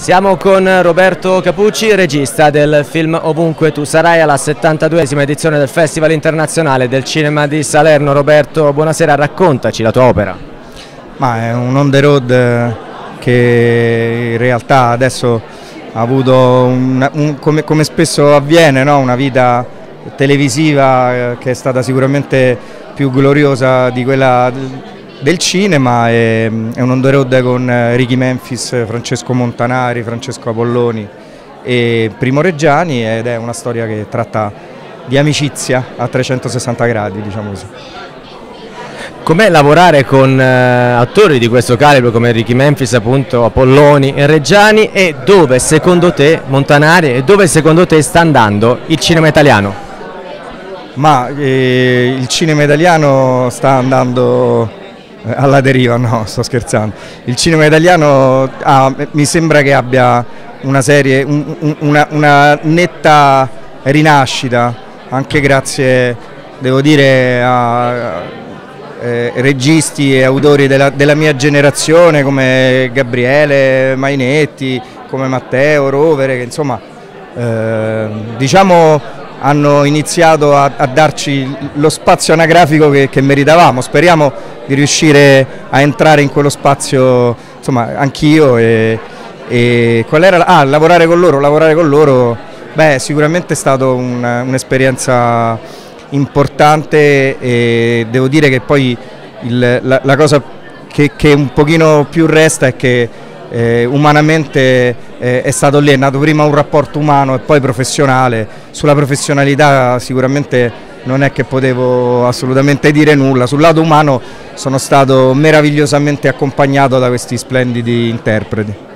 Siamo con Roberto Capucci, regista del film Ovunque tu sarai, alla 72esima edizione del Festival Internazionale del Cinema di Salerno. Roberto, buonasera, raccontaci la tua opera. Ma è un on the road che in realtà adesso ha avuto, come spesso avviene, no? Una vita televisiva che è stata sicuramente più gloriosa di quella del cinema. È un on the road con Ricky Memphis, Francesco Montanari, Francesco Apolloni e Primo Reggiani, ed è una storia che tratta di amicizia a 360 gradi, diciamo così. Com'è lavorare con attori di questo calibro come Ricky Memphis, appunto, Apolloni e Reggiani, e dove secondo te, Montanari, e dove secondo te sta andando il cinema italiano? Ma il cinema italiano sta andando alla deriva, no, sto scherzando. Il cinema italiano mi sembra che abbia una netta rinascita, anche grazie, devo dire, a registi e autori della mia generazione come Gabriele Mainetti, come Matteo Rovere, che insomma diciamo hanno iniziato a darci lo spazio anagrafico che meritavamo. Speriamo di riuscire a entrare in quello spazio, insomma, anch'io, e qual era? Lavorare con loro, beh, sicuramente è stata un'esperienza importante, e devo dire che poi la cosa che un pochino più resta è che umanamente è stato lì, è nato prima un rapporto umano e poi professionale. Sulla professionalità sicuramente non è che potevo assolutamente dire nulla. Sul lato umano sono stato meravigliosamente accompagnato da questi splendidi interpreti.